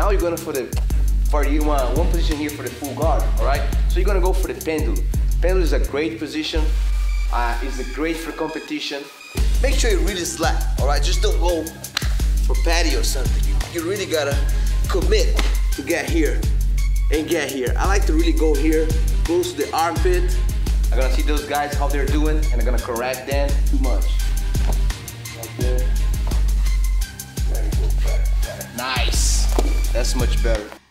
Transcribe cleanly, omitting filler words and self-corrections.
Now you're gonna you want one position here for the full guard, all right? So you're gonna go for the pendulum. Pendulum is a great position. It's great for competition. Make sure you really slack, all right? Just don't go for patio or something. You really gotta commit to get here and get here. I like to really go here, close to the armpit. I'm gonna see those guys, how they're doing, and I'm gonna correct them too much. Right there. There you go, better. Nice. That's much better.